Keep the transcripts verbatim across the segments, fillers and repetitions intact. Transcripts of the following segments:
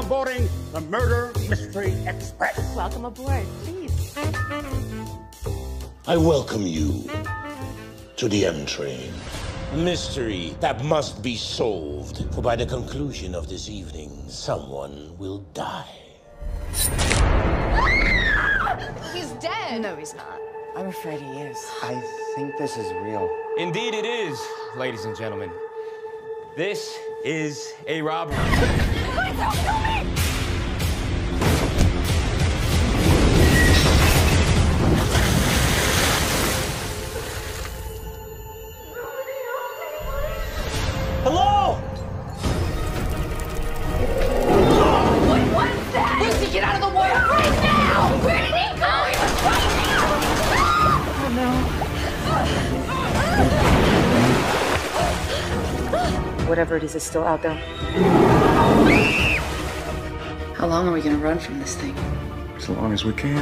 Welcome boarding the Murder Mystery Express. Welcome aboard, please. I welcome you to the M train. A mystery that must be solved, for by the conclusion of this evening, someone will die. He's dead. No, he's not. I'm afraid he is. I think this is real. Indeed it is, ladies and gentlemen. This is a robbery. Please don't kill me! Hello? What was that? Lucy, get out of the water right now! Where did he go? He was right there! Oh, no. Whatever it is is still out there. How long are we gonna run from this thing? As long as we can.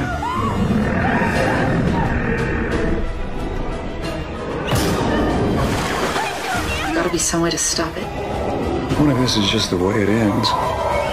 There's gotta be some way to stop it. What if this is just the way it ends?